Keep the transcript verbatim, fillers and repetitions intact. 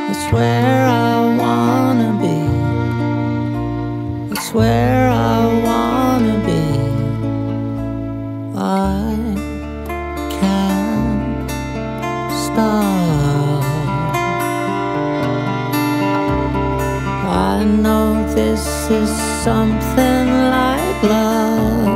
It's where I wanna be. It's where I wanna be. I can't stop. I know this is something like love.